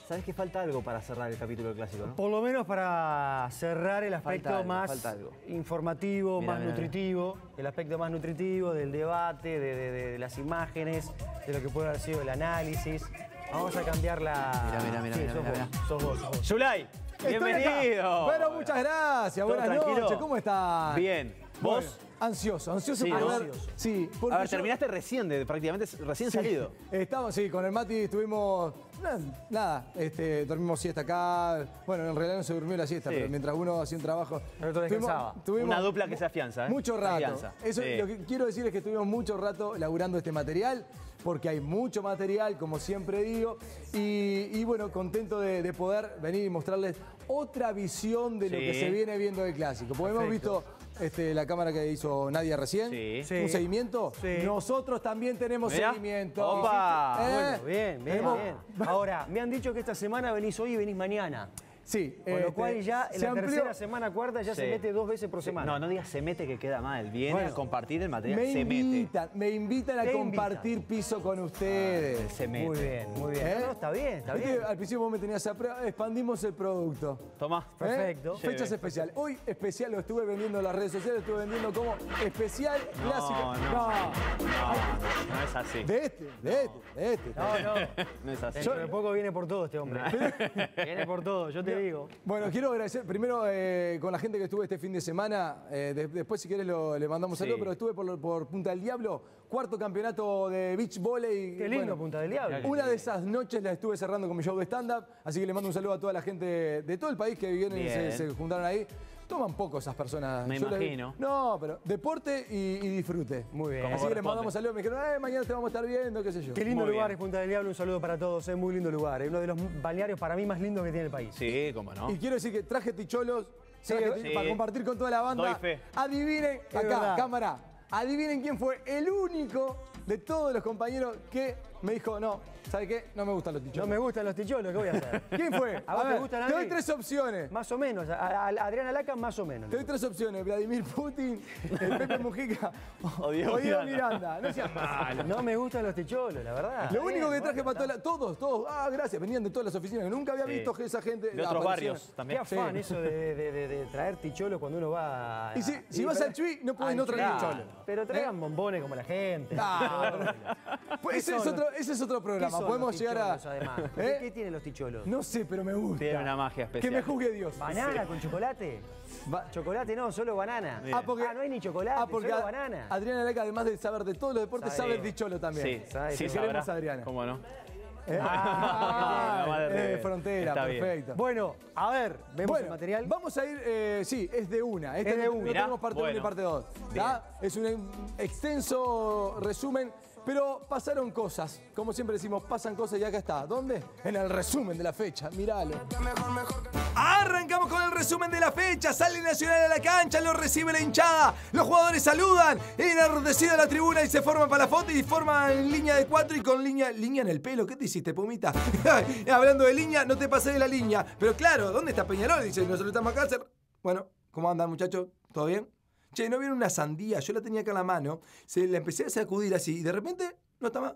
¿Sabés que falta algo para cerrar el capítulo del clásico, no? Por lo menos para cerrar el aspecto más informativo, más nutritivo, el aspecto más nutritivo del debate, de las imágenes, de lo que puede haber sido el análisis. Vamos a cambiar la... Mira. Sos vos. Zulay, bienvenido. Bueno, muchas gracias. Buenas noches. ¿Cómo están? Bien. ¿Vos? Bueno, ansioso Sí, por ¿no? ver. Sí, porque A ver, terminaste recién, prácticamente recién salido. Estamos, sí, con el Mati estuvimos. Nada, dormimos siesta acá. Bueno, en realidad no se durmió la siesta, pero mientras uno hacía un trabajo. El otro descansaba. Una dupla que se afianza, ¿eh? Mucho rato. Eso, Sí. lo que quiero decir es que estuvimos mucho rato laburando este material, porque hay mucho material, como siempre digo. Y bueno, contento de poder venir y mostrarles otra visión de lo que se viene viendo del clásico. Porque hemos visto la cámara que hizo Nadia recién, un seguimiento. Sí. Nosotros también tenemos seguimiento. ¡Opa! Bueno, bien. Ahora, me han dicho que esta semana venís hoy y venís mañana. Sí. Con lo cual ya en la tercera semana, cuarta, ya Sí. se mete 2 veces por semana. No digas se mete que queda mal. Viene a compartir el material, Me invitan a compartir piso con ustedes. Se mete. Muy bien. No, está bien. Al principio vos me tenías a prueba, expandimos el producto. Tomá. Perfecto. Fechas especiales. Hoy especial lo estuve vendiendo en las redes sociales, lo estuve vendiendo como especial clásico. No es así. De este. No es así. Dentro de poco viene por todo este hombre. Viene por todo, yo te digo. Bueno, quiero agradecer primero con la gente que estuve este fin de semana. Después, si querés, le mandamos saludos, pero estuve por Punta del Diablo, 4º campeonato de beach volley. Qué lindo, Punta del Diablo. Una de esas noches la estuve cerrando con mi show de stand-up, así que le mando un saludo a toda la gente de todo el país que vienen y se juntaron ahí. Toman poco esas personas. Me imagino. No, pero deporte y disfrute. Muy bien. Así que les mandamos saludos. Me dijeron, mañana te vamos a estar viendo, qué sé yo. Qué lindo lugar es Punta del Diablo, un saludo para todos, es muy lindo lugar, es uno de los balnearios para mí más lindos que tiene el país. Sí, cómo no. Y quiero decir que traje ticholos para compartir con toda la banda. Doy fe. Adivinen, acá, cámara, adivinen quién fue el único de todos los compañeros que me dijo, no, ¿sabe qué? No me gustan los ticholos. No me gustan los ticholos, ¿qué voy a hacer? ¿Quién fue? ¿A vos te gustan a mí? Te doy 3 opciones. Más o menos, a Adriana Laca más o menos. Te doy 3 opciones. Vladimir Putin, el Pepe Mujica o Diego Miranda. No seas malo. No me gustan los ticholos, la verdad. Lo único que traje para todos, gracias, venían de todas las oficinas. Nunca había visto que esa gente... De otros barrios también. Qué afán eso de traer ticholos cuando uno va... Y si vas al Chuy, no puedes no traer ticholos. Pero traigan bombones como la gente. Pues ese es otro programa. Podemos llegar a... Además. ¿Qué tienen los ticholos? No sé, pero me gusta. Tiene una magia especial. Que me juzgue Dios. ¿Banana con chocolate? Chocolate no, solo banana. No hay ni chocolate, solo banana. Adriana Laca, además de saber de todos los deportes, sabe el ticholo también. Sí, queremos a Adriana. ¿Cómo no? Frontera, perfecto. Bueno, a ver, vemos el material. Vamos a ir, es de una. Es de una. No tenemos parte 1 y parte 2. Es un extenso resumen. Pero pasaron cosas, como siempre decimos, pasan cosas y acá está. ¿Dónde? En el resumen de la fecha, míralo. Arrancamos con el resumen de la fecha. Sale Nacional a la cancha, lo recibe la hinchada. Los jugadores saludan, enardecido a la tribuna y se forman para la foto y forman línea de 4 y con línea en el pelo. ¿Qué te hiciste, Pumita? Hablando de línea, no te pasé de la línea. Pero claro, ¿dónde está Peñarol? Dice, nosotros estamos acá. Bueno, ¿cómo andan, muchachos? ¿Todo bien? Che, ¿no vieron una sandía? Yo la tenía acá en la mano, la empecé a sacudir así y de repente no está más.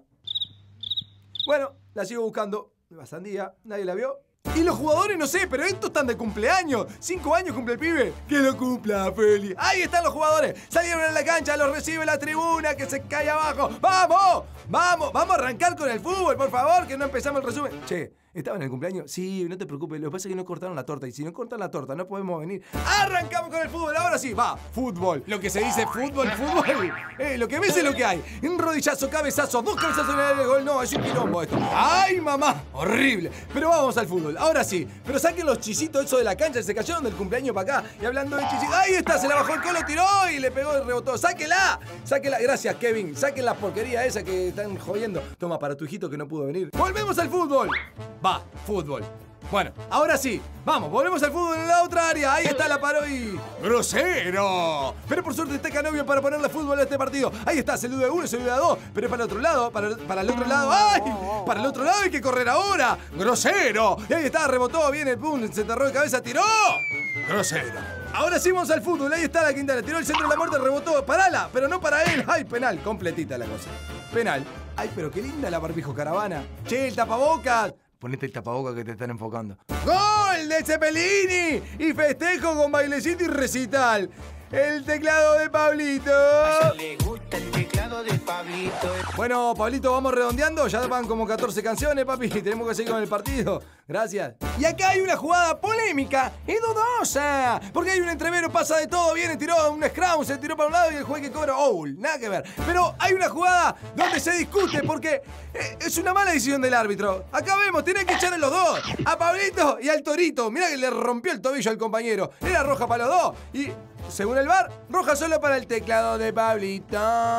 Bueno, la sigo buscando. La sandía, nadie la vio. Y los jugadores, no sé, pero estos están de cumpleaños. 5 años cumple el pibe. Que lo cumpla, Feli. Ahí están los jugadores. Salieron a la cancha, los recibe la tribuna, que se cae abajo. ¡Vamos! ¡Vamos! Vamos a arrancar con el fútbol, por favor, que no empezamos el resumen. Che, ¿estaban en el cumpleaños? Sí, no te preocupes. Lo que pasa es que no cortaron la torta. Y si no cortan la torta, no podemos venir. ¡Arrancamos con el fútbol! Ahora sí, va. Fútbol. Lo que se dice fútbol. Lo que ves es lo que hay. Un rodillazo, cabezazo, 2 cabezazos en el gol. No, es un quilombo esto. ¡Ay, mamá! Horrible. Pero vamos al fútbol. Ahora sí. Pero saquen los chisitos eso de la cancha. Se cayeron del cumpleaños para acá. Y hablando de chisitos. ¡Ahí está! Se la bajó el colo, tiró y le pegó y rebotó. ¡Sáquela! ¡Sáquela! Gracias, Kevin. Saquen la porquería esa que están jodiendo. Toma para tu hijito que no pudo venir. ¡Volvemos al fútbol! Va, fútbol. Bueno, ahora sí, vamos, volvemos al fútbol en la otra área. Ahí está la paró y... ¡grosero! Pero por suerte está Canovio para ponerle fútbol a este partido. Ahí está, se duda de 1, se duda de 2. Pero es para el otro lado, para el otro lado. ¡Ay! Para el otro lado hay que correr ahora. ¡Grosero! Y ahí está, rebotó, viene el pum, se enterró de cabeza, tiró. ¡Grosero! Ahora sí vamos al fútbol, ahí está la Quintana. Tiró el centro de la muerte, rebotó. ¡Parala! Pero no para él. ¡Ay, penal! Completita la cosa. Penal. ¡Ay, pero qué linda la barbijo caravana! ¡Che, el tapabocas! ponete el tapaboca que te están enfocando. ¡Gol de Cepelini! Y festejo con bailecito y recital. El teclado de Pablito. A ella le gusta el teclado de Pablito. Bueno, Pablito, vamos redondeando. Ya van como 14 canciones, papi. Tenemos que seguir con el partido. Gracias. Y acá hay una jugada polémica y dudosa. Porque hay un entrevero, pasa de todo. Viene, tiró un scrum, se tiró para un lado y el juez que cobra. Nada que ver. Pero hay una jugada donde se discute porque es una mala decisión del árbitro. Acá vemos, tienen que echar a los dos. A Pablito y al Torito. Mirá que le rompió el tobillo al compañero. Era roja para los dos. Y según el VAR, roja solo para el teclado de Pablito.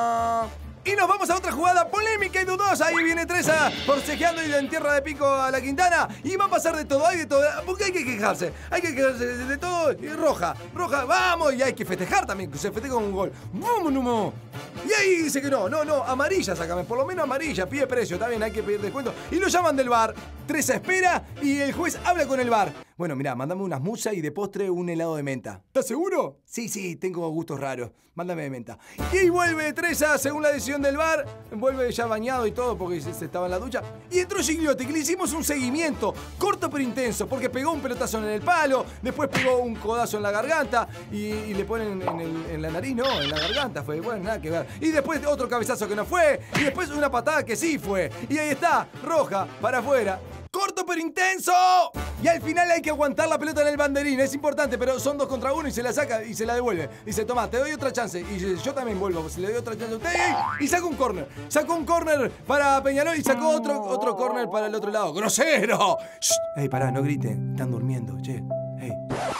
Y nos vamos a otra jugada polémica y dudosa. Ahí viene Treza forcejeando y en tierra de pico a la Quintana. Y va a pasar de todo, hay de todo. Porque hay que quejarse. Hay que quejarse de todo. Y roja, vamos. Y hay que festejar también, que se festeja con un gol. ¡Vámonos! Y ahí dice que no, amarilla sácame. Por lo menos amarilla, pide precio. Está bien, hay que pedir descuento. Y lo llaman del VAR. Treza espera y el juez habla con el VAR. Bueno, mirá, mandame unas musas y de postre un helado de menta. ¿Estás seguro? Sí, tengo gustos raros. Mándame de menta. Y vuelve Treza, según la decisión del VAR. Vuelve ya bañado y todo porque se estaba en la ducha. Y entró Gigliotti, que le hicimos un seguimiento corto pero intenso. Porque pegó un pelotazo en el palo, después pegó un codazo en la garganta y le ponen en la nariz, no, en la garganta fue. Bueno, nada que ver. Y después otro cabezazo que no fue. Y después una patada que sí fue. Y ahí está, roja, para afuera. ¡Corto pero intenso! Y al final hay que aguantar la pelota en el banderín. Es importante, pero son 2 contra 1 y se la saca y se la devuelve. Dice, toma, te doy otra chance. Y yo también vuelvo, le doy otra chance a usted. Y saca un córner. Sacó un córner para Peñarol y sacó otro córner para el otro lado. ¡Grosero! ¡Ey, pará, no griten! Están durmiendo, che. ¡Ey!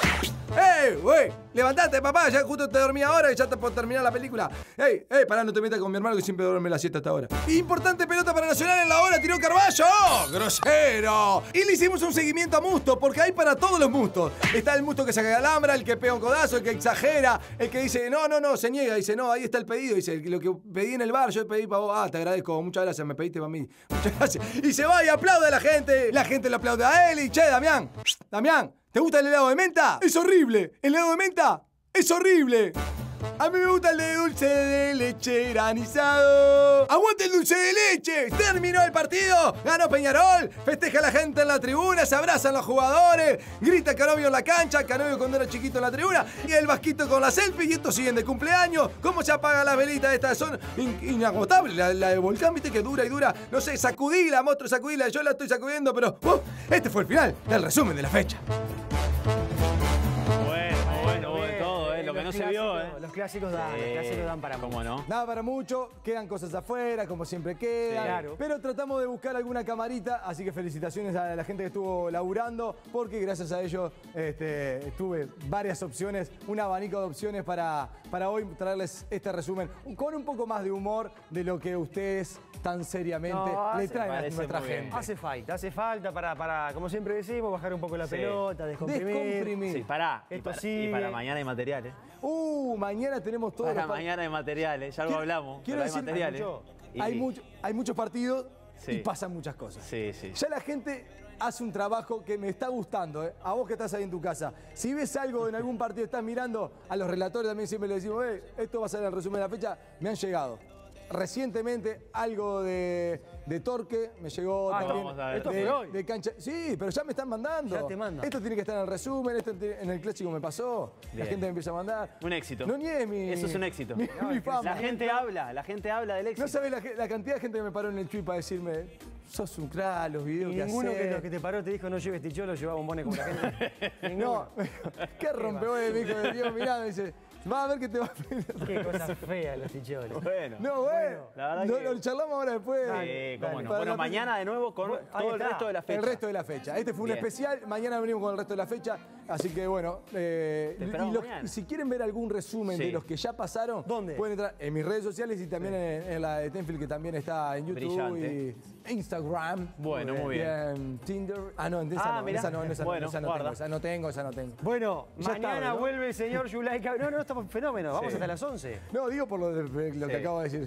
¡Ey, güey! ¡Levantate, papá! Ya justo te dormí ahora y ya está por terminar la película. ¡Ey, pará, no te metas con mi hermano que siempre duerme la siesta hasta ahora! Importante pelota para Nacional en la hora, tiró Carballo. ¡Grosero! Y le hicimos un seguimiento a Musto, porque hay para todos los Mustos. Está el Musto que saca alambra, el que pega un codazo, el que exagera, el que dice, no, se niega, dice, no, ahí está el pedido. Dice, lo que pedí en el bar, yo pedí para vos. Te agradezco, muchas gracias, me pediste para mí. Muchas gracias. Y se va y aplaude a la gente le aplaude a él y, che, Damián, ¿te gusta el helado de menta? ¡Es horrible! ¿El helado de menta? ¡Es horrible! A mí me gusta el de dulce de leche granizado. ¡Aguante el dulce de leche! Terminó el partido, ganó Peñarol, festeja la gente en la tribuna, se abrazan los jugadores, grita Canovio en la cancha, Canovio cuando era chiquito en la tribuna, y el Vasquito con la selfie, y estos siguen de cumpleaños. ¿Cómo se apagan las velitas estas? Son inagotables. La de Volcán, viste que dura y dura. No sé, sacudila, monstruo, sacudila. Yo la estoy sacudiendo, pero este fue el final del resumen de la fecha. Lo que no se vio, Los clásicos dan para mucho. ¿Cómo no? Nada para mucho, quedan cosas afuera, como siempre quedan. Sí, claro. Pero tratamos de buscar alguna camarita, así que felicitaciones a la gente que estuvo laburando, porque gracias a ellos tuve varias opciones, un abanico de opciones para hoy traerles este resumen con un poco más de humor de lo que ustedes tan seriamente le traen a nuestra gente. Hace falta para, como siempre decimos, bajar un poco la pelota, descomprimir. Sí, pará. Esto Y para mañana hay material, Mañana tenemos todo. Para mañana hay material, ya algo hablamos. Quiero pero hay decir, material, hay muchos partidos y Sí. pasan muchas cosas. Sí. Ya la gente hace un trabajo que me está gustando, A vos que estás ahí en tu casa. Si ves algo en algún partido, estás mirando, a los relatores también siempre le decimos, esto va a ser el resumen de la fecha, me han llegado. Recientemente algo de Torque me llegó también. vamos a ver. Esto fue hoy. De cancha. Sí, pero ya me están mandando. Ya te mandan. Esto tiene que estar en el resumen, esto en el clásico me pasó. La Bien. gente me empieza a mandar. Un éxito. No niegues mi... Eso es un éxito. Mi fama. La gente habla del éxito. No sabes la cantidad de gente que me paró en el tweet para decirme, sos un crack, los videos Y que ninguno hacés. que los que te paró te dijo no lleves ticholo, lleva bombones como la gente. No, qué rompehuele, me dijo, Dios, mirá, me dice, va a ver que te va a pedir. Qué cosa fea los ticholos. Bueno. No, bueno, la verdad que- lo charlamos ahora después. Sí, cómo no. Para Bueno, la- mañana de nuevo con todo el está. resto de la fecha. El resto de la fecha. Este fue un Bien. especial, mañana venimos con el resto de la fecha, así que bueno. esperamos mañana. Y si quieren ver algún resumen Sí. de los que ya pasaron, ¿Dónde? pueden entrar en mis redes sociales y también en la de Tenfield, que también está en YouTube Brillante. y Instagram. Bueno, muy bien. Y en Tinder. No, en esa no, mirá. esa no Bueno, tengo, guarda. esa no tengo. Bueno, Ya está, mañana ¿no? vuelve el señor Yulaika. No, estamos fenómeno. Vamos Sí. hasta las 11. No, digo por lo que Sí. acabo de decir.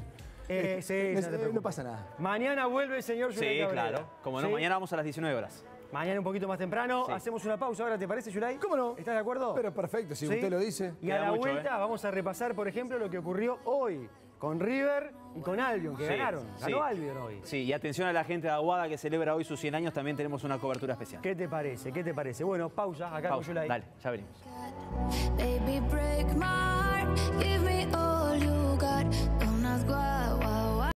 Sí, no te preocupes. No pasa nada. Mañana vuelve el señor Sí, Yulaika. claro. Como no, ¿Sí? mañana vamos a las 19 horas. Mañana un poquito más temprano. Sí. Hacemos una pausa ahora, ¿te parece, Yulai? ¿Cómo no? ¿Estás de acuerdo? Pero perfecto, si ¿Sí? usted lo dice. Y a Queda la mucho, vuelta vamos a repasar, por ejemplo, lo que ocurrió hoy con River y con Albion, que ganaron. Ganó Albion hoy. Sí, y atención a la gente de Aguada que celebra hoy sus 100 años, también tenemos una cobertura especial. ¿Qué te parece? ¿Qué te parece? Bueno, pausa, acá con Yulai. Dale, ya venimos. Baby, break my heart.